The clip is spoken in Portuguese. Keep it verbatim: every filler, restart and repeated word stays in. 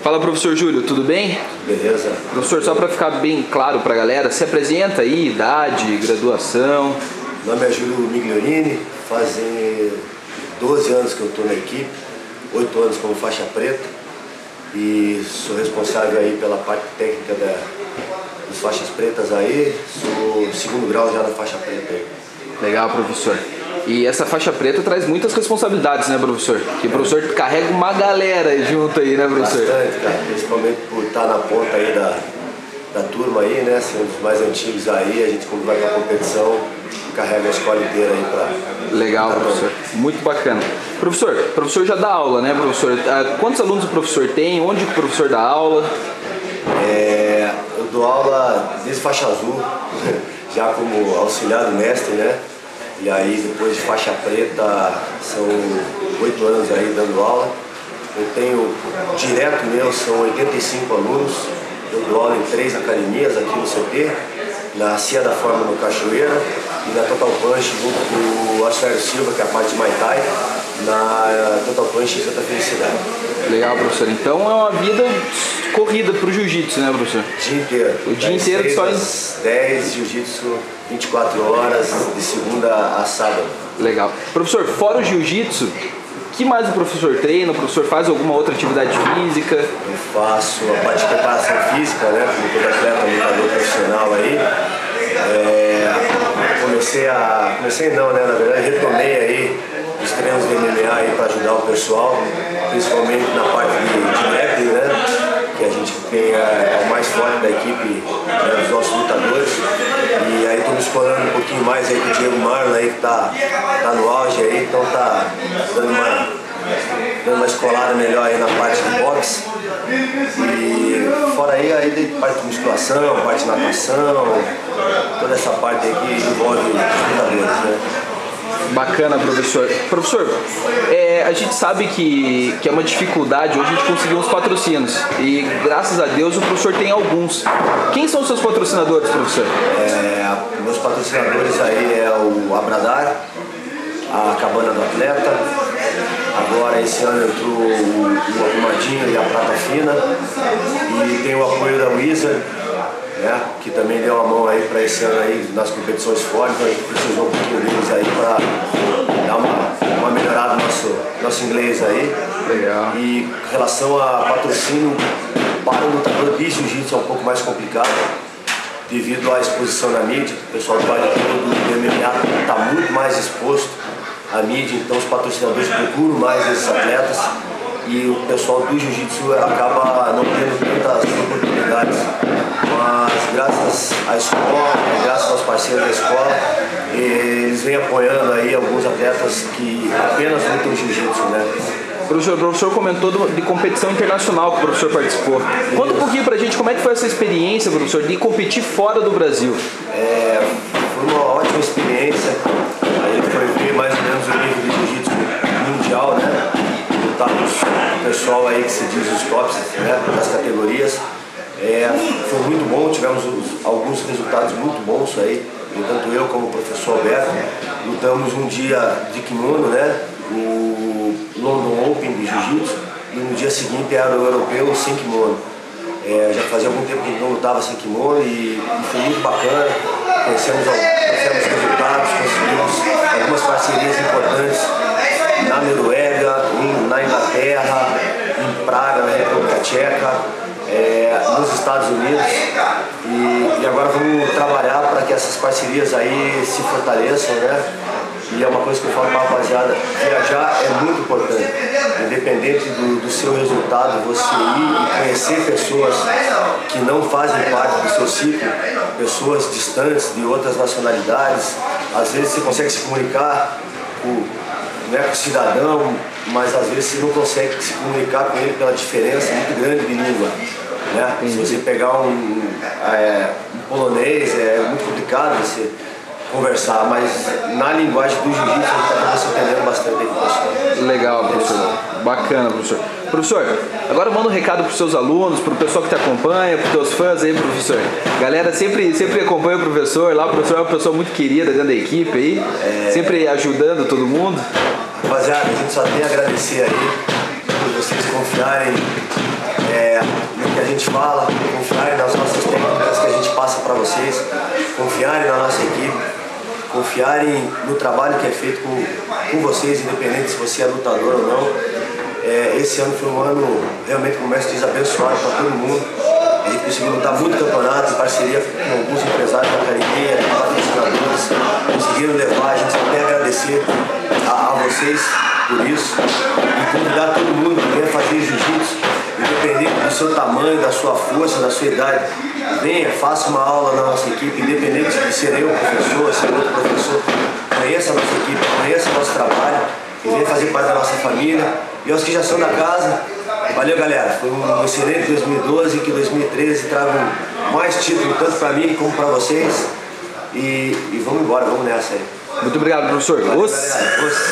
Fala, professor Júlio, tudo bem? Beleza. Professor, só para ficar bem claro para a galera, se apresenta aí, idade, graduação. Meu nome é Júlio Migliorini, fazem doze anos que eu estou na equipe, oito anos como faixa preta e sou responsável aí pela parte técnica da, das faixas pretas aí, sou segundo grau já na faixa preta aí. Legal, professor. E essa faixa preta traz muitas responsabilidades, né, professor? Que o professor carrega uma galera junto aí, né, professor? Bastante, cara, principalmente por estar na ponta aí da, da turma aí, né, ser um dos mais antigos aí, a gente quando vai pra competição, carrega a escola inteira aí pra... Legal, pra professor. Muito bacana. Professor, o professor já dá aula, né, professor? Quantos alunos o professor tem? Onde o professor dá aula? É, eu dou aula desde faixa azul, já como auxiliar do mestre, né? E aí depois de faixa preta são oito anos aí dando aula. Eu tenho direto meu, são oitenta e cinco alunos. Eu dou aula em três academias aqui no C T, na Cia da Forma no Cachoeira e na Total Punch junto com o Açair Silva, que é a parte de Muay Thai, na Total Punch em Santa Felicidade. Legal, professor. Então é uma vida corrida pro jiu-jitsu, né, professor? O dia inteiro. O dia inteiro só em... dez, jiu-jitsu, vinte e quatro horas, de segunda a sábado. Legal. Professor, fora o jiu-jitsu, o que mais o professor treina? O professor faz alguma outra atividade física? Eu faço a parte de preparação física, né, como todo atleta, lutador profissional aí. É, comecei a... Comecei não, né, na verdade, retomei aí os treinos de M M A aí para ajudar o pessoal, principalmente na parte de, de grappling, né? Que a gente tem é, é o mais forte da equipe, né, dos nossos lutadores. E aí estou me explorando um pouquinho mais aí com o Diego Marlon aí, que tá, tá no auge aí, então tá dando uma, dando uma escolada melhor aí na parte de boxe. E fora aí, aí parte de musculação, parte de natação, toda essa parte aí que envolve os lutadores, né? Bacana, professor. Professor, é, a gente sabe que, que é uma dificuldade hoje a gente conseguir uns patrocínios e graças a Deus o professor tem alguns. Quem são os seus patrocinadores, professor? É, meus patrocinadores aí é o Abradar, a Cabana do Atleta, agora esse ano entrou o, o Arrumadinho e a Prata Fina e tem o apoio da Wizard, né, que também deu a mão aí para esse ano aí nas competições fora, então a gente precisou um pouquinho deles aí para dar uma, uma melhorada no nosso, nosso inglês aí. Legal. E em relação a patrocínio para o lutador de jiu-jitsu é um pouco mais complicado, devido à exposição na mídia. O pessoal do Vale Todo do M M A está muito mais exposto à mídia, então os patrocinadores procuram mais esses atletas e o pessoal do jiu-jitsu acaba não tendo tantas oportunidades. Mas graças à escola, graças aos parceiros da escola, eles vêm apoiando aí alguns atletas que apenas lutam jiu-jitsu, né? Professor, o professor comentou de competição internacional que o professor participou. Conta um pouquinho pra gente como é que foi essa experiência, professor, de competir fora do Brasil. É, foi uma ótima experiência. Aí foi ver mais ou menos o nível de jiu-jitsu mundial, né? Lutar com o pessoal aí que se diz os tops, né, das categorias. É, foi muito bom, tivemos os, alguns resultados muito bons aí, tanto eu como o professor Alberto. Lutamos um dia de kimono, né, o London Open de Jiu-Jitsu, e no dia seguinte era o europeu sem kimono. É, já fazia algum tempo que a gente não lutava sem kimono e, e foi muito bacana. Conhecemos, conhecemos resultados, conseguimos algumas parcerias importantes na Noruega, na Inglaterra, em Praga, na República Tcheca. É, nos Estados Unidos e, e agora vamos trabalhar para que essas parcerias aí se fortaleçam, né? E é uma coisa que eu falo para a rapaziada, viajar é muito importante, independente do, do seu resultado, você ir e conhecer pessoas que não fazem parte do seu ciclo, pessoas distantes de outras nacionalidades. Às vezes você consegue se comunicar com, né, com o cidadão, mas às vezes você não consegue se comunicar com ele pela diferença muito grande de língua, né? Se você pegar um, é, um polonês, é muito complicado você conversar, mas na linguagem do jiu-jitsu a gente acaba se entendendo bastante aí com o pessoal. Legal, professor. Bacana, professor. Professor, agora manda um recado para os seus alunos, para o pessoal que te acompanha, para os teus fãs aí, professor. Galera sempre, sempre acompanha o professor lá, o professor é uma pessoa muito querida dentro da equipe aí, é... sempre ajudando todo mundo. Rapaziada, a gente só tem a agradecer aí por vocês confiarem é, no que a gente fala, confiarem nas nossas técnicas que a gente passa para vocês, confiarem na nossa equipe, confiarem no trabalho que é feito com, com vocês, independente se você é lutador ou não. É, esse ano foi um ano realmente, como o mestre diz, abençoado para todo mundo. A gente conseguiu lutar muito campeonato em parceria com alguns empresários da academia, patrocinadores, conseguiram levar, a gente só quer agradecer a, a vocês por isso e convidar todo mundo que venha fazer jiu-jitsu, independente do seu tamanho, da sua força, da sua idade, venha, faça uma aula na nossa equipe, independente de ser eu professor, ser outro professor, conheça a nossa equipe, conheça o nosso trabalho e venha fazer parte da nossa família. E aos que já são da casa, valeu galera, foi um excelente dois mil e doze, que dois mil e treze traga mais título tanto para mim como para vocês e, e vamos embora, vamos nessa aí. Muito obrigado, professor. Valeu, Os... galera. Os...